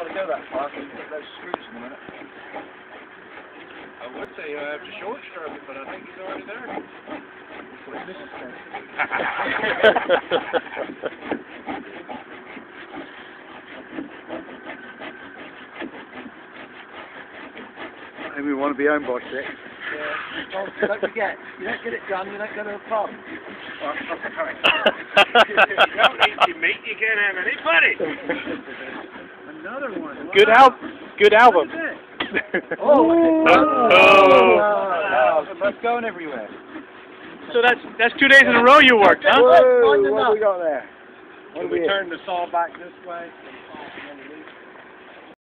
got to go that far, so you can put those screws in a minute. I would say you have to short stroke it, but I think he's already there. This is good. And we want to be home by 6. Yeah. Don't forget, you don't get it done, you don't go to the pub. You don't eat your meat, you can't have any buddy. Another one. Good album. Oh! That's going everywhere. So that's 2 days in a row you worked, huh? Whoa, what have we got there? Can we turn the saw back this way?